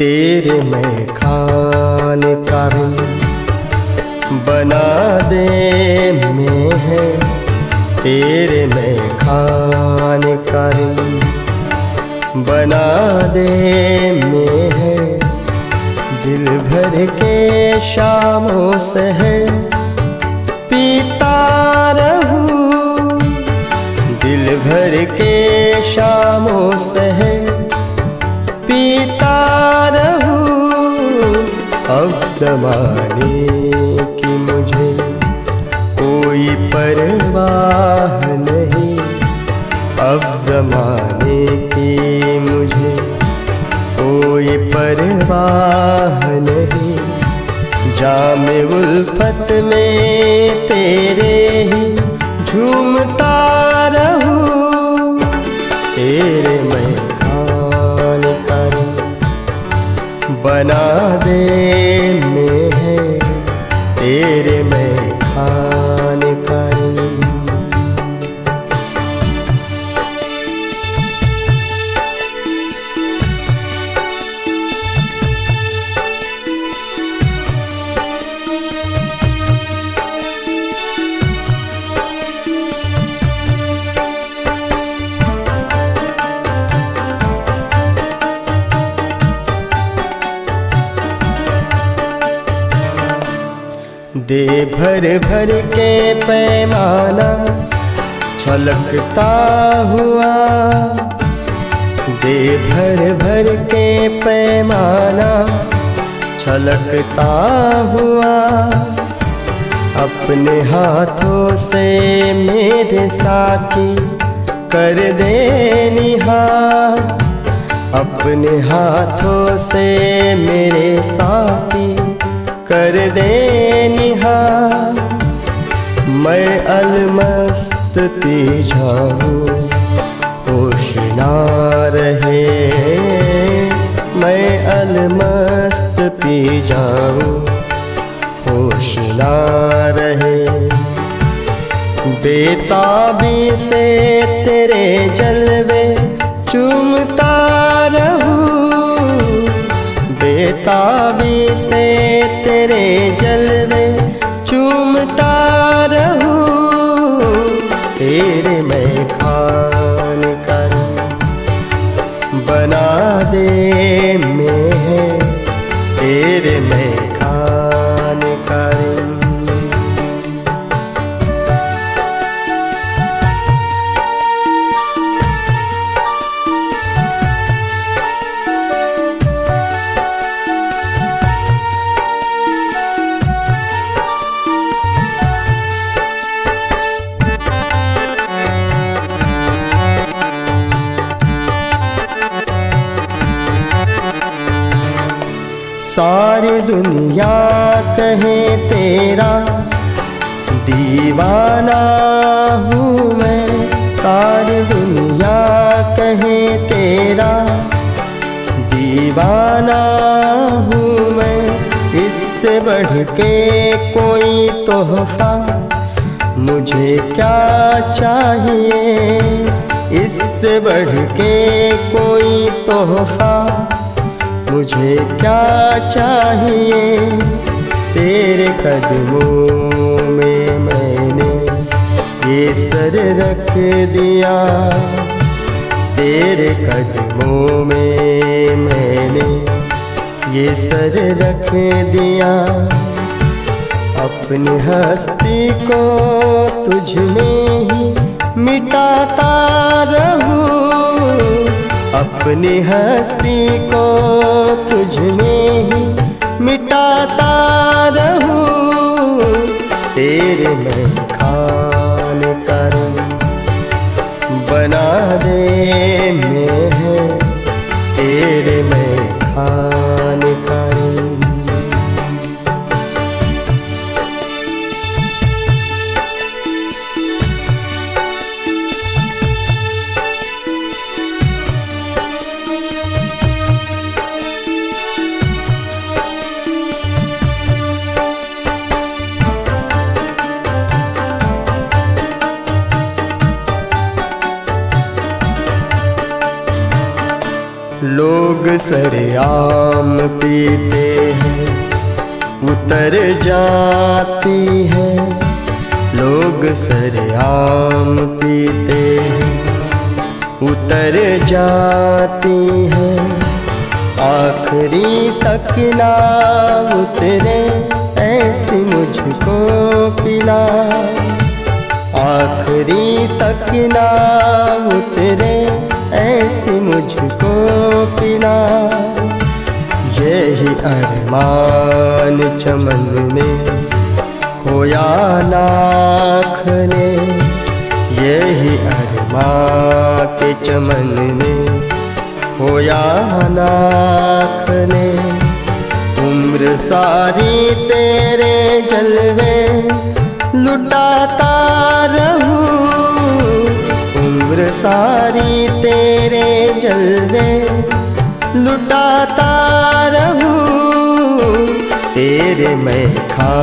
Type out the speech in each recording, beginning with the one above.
तेरे मैं खाने का बना दे में है, तेरे मैं खाने का बना दे में है। दिल भर के शामों से है पीता रहूं, दिल भर के शामों से है पीता रहूं। अब ज़माने की मुझे कोई परवाह नहीं, अब ज़माने की मुझे कोई परवाह नहीं। जामे उल्फत में तेरे ही झूमता रहूं, तेरे मैं खाने का बना दे में है, तेरे मैं खाने का। दे भर भर के पैमाना छलकता हुआ, दे भर भर के पैमाना छलकता हुआ। अपने हाथों से मेरे साकी कर दे निहार, अपने हाथों से मेरे साकी कर दे निहार। मैं अलमस्त पी जाऊं होश ना रहे, मैं अलमस्त पी जाऊं होश ना रहे। बेताबी से तेरे जलवे चूमता रहूं, बेताबी से तेरे जलवे चूमता रहूं। तेरे मैं खाने का बना दे में है, तेरे मैं खाने का। सारी दुनिया कहे तेरा दीवाना हूँ मैं, सारी दुनिया कहे तेरा दीवाना हूँ मैं। इससे बढ़ के कोई तोहफा मुझे क्या चाहिए, इससे बढ़ के कोई तोहफा मुझे क्या चाहिए। तेरे कदमों में मैंने ये सर रख दिया, तेरे कदमों में मैंने ये सर रख दिया। अपनी हस्ती को तुझ में ही मिटाता रहूं, अपनी हस्ती को तुझ में ही मिटाता रहूं। तेरे मैं खाने का बना दे में है, तेरे मैं खाने का। लोग सरेआम पीते हैं, उतर जाती है। लोग सरेआम पीते हैं, उतर जाती है। आखिरी तक ना उतरे ऐसी मुझको पिला, आखिरी तक ना उतरे ऐसी मुझको पिला। यही अरमान चमन में खोया ना खले, यही अरमान के चमन में खोया ना खले। उम्र सारी तेरे जलवे लुटाता रहूं, उम्र सारी तेरे जलवे लुटाता रहूं। तेरे मैं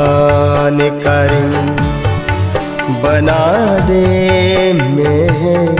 खान करूं बना दे मैं